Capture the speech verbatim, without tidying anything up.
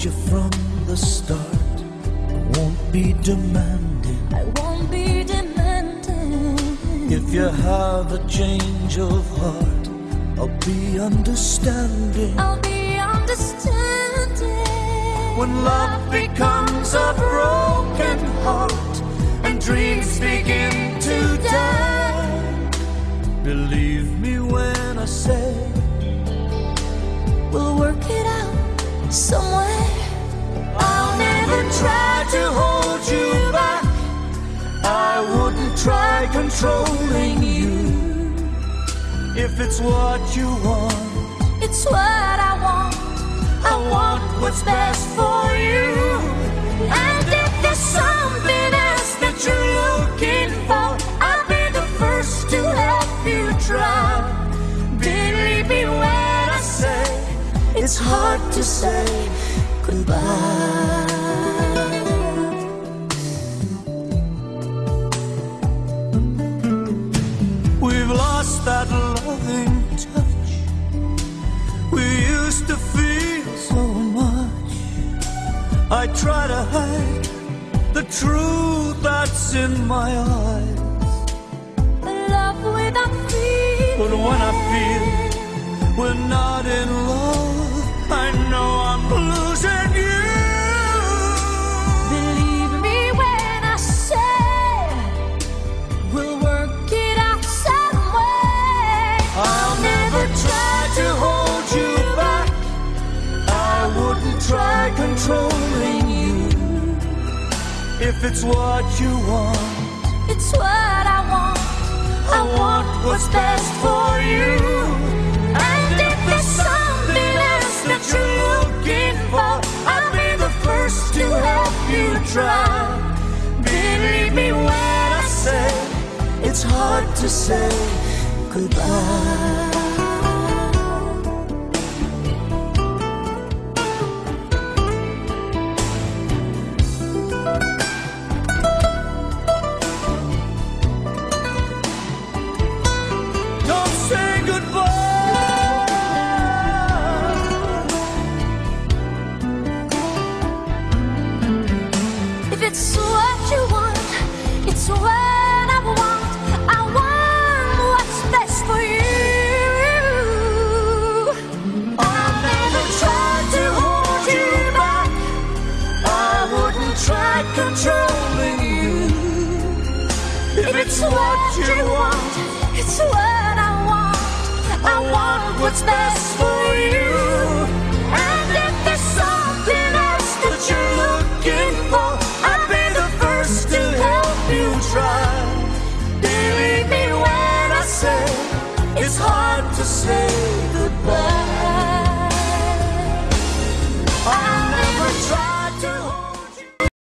loved you from the start. I won't be demanding. I won't be demanding. If you have a change of heart, I'll be understanding. I'll be understanding. When love becomes a broken heart and dreams begin to die, believe me when I say we'll work it out somewhere. I'll never try to hold you back. I wouldn't try controlling you. If it's what you want, it's what I want. I want what's best for you. And if there's something else that you're looking for, I'll be the first to help you try. Believe me when I say it's hard to say goodbye. We've lost that loving touch we used to feel so much. I try to hide the truth that's in my eyes. Love without fear. But when I feel we're not in love, I know I'm losing you. Believe me when I say we'll work it out some way. I'll never try to hold you back. I wouldn't try controlling you. If it's what you want, it's what I want. I want what's best for you. And if there's something else that you're looking for, I'll be the first to help you try. Believe me when I say it's hard to say goodbye. It's what you want, it's what I want. I want what's best for you. I'll never try to hold you back. I wouldn't try controlling you. If it's what you want, it's what I want. I want what's best for you.